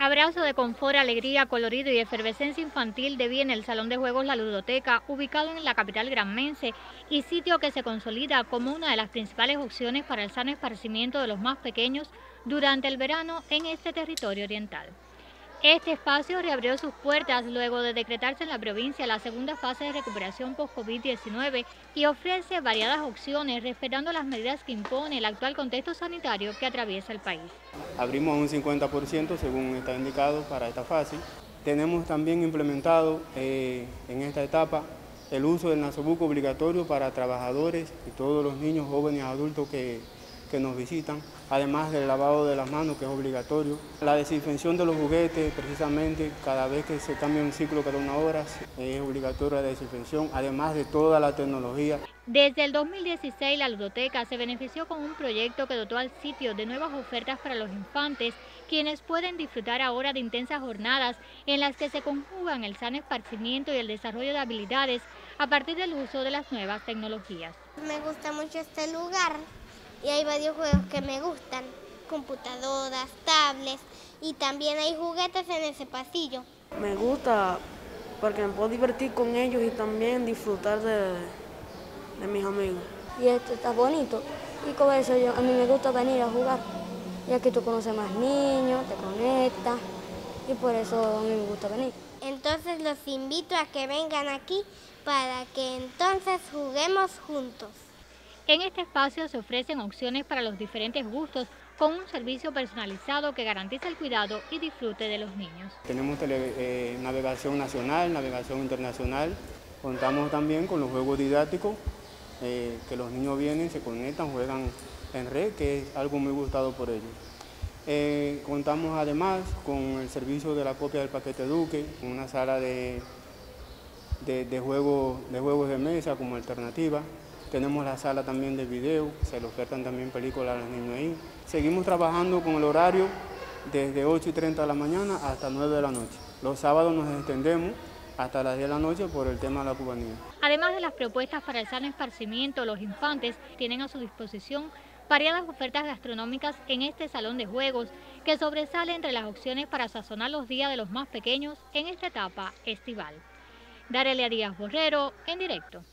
Abrazo de confort, alegría, colorido y efervescencia infantil deviene el Salón de Juegos La Ludoteca, ubicado en la capital granmense y sitio que se consolida como una de las principales opciones para el sano esparcimiento de los más pequeños durante el verano en este territorio oriental. Este espacio reabrió sus puertas luego de decretarse en la provincia la segunda fase de recuperación post-COVID-19 y ofrece variadas opciones respetando las medidas que impone el actual contexto sanitario que atraviesa el país. Abrimos un 50% según está indicado para esta fase. Tenemos también implementado en esta etapa el uso del nasobuco obligatorio para trabajadores y todos los niños, jóvenes y adultos que nos visitan, además del lavado de las manos, que es obligatorio. La desinfección de los juguetes, precisamente, cada vez que se cambia un ciclo cada 1 hora, es obligatoria la desinfección, además de toda la tecnología. Desde el 2016, la ludoteca se benefició con un proyecto que dotó al sitio de nuevas ofertas para los infantes, quienes pueden disfrutar ahora de intensas jornadas en las que se conjugan el sano esparcimiento y el desarrollo de habilidades a partir del uso de las nuevas tecnologías. Me gusta mucho este lugar y hay varios juegos que me gustan, computadoras, tablets y también hay juguetes en ese pasillo. Me gusta porque me puedo divertir con ellos y también disfrutar de mis amigos. Y esto está bonito y con eso a mí me gusta venir a jugar, ya que tú conoces más niños, te conectas y por eso a mí me gusta venir. Entonces los invito a que vengan aquí para que entonces juguemos juntos. En este espacio se ofrecen opciones para los diferentes gustos con un servicio personalizado que garantiza el cuidado y disfrute de los niños. Tenemos navegación nacional, navegación internacional, contamos también con los juegos didácticos, que los niños vienen, se conectan, juegan en red, que es algo muy gustado por ellos. Contamos además con el servicio de la copia del paquete Duque, una sala de juegos de mesa como alternativa. Tenemos la sala también de video, se le ofertan también películas a los niños ahí. Seguimos trabajando con el horario desde 8:30 de la mañana hasta 9 de la noche. Los sábados nos extendemos hasta las 10 de la noche por el tema de la cubanía. Además de las propuestas para el sano esparcimiento, los infantes tienen a su disposición variadas ofertas gastronómicas en este salón de juegos que sobresale entre las opciones para sazonar los días de los más pequeños en esta etapa estival. Darelia Díaz Borrero, en directo.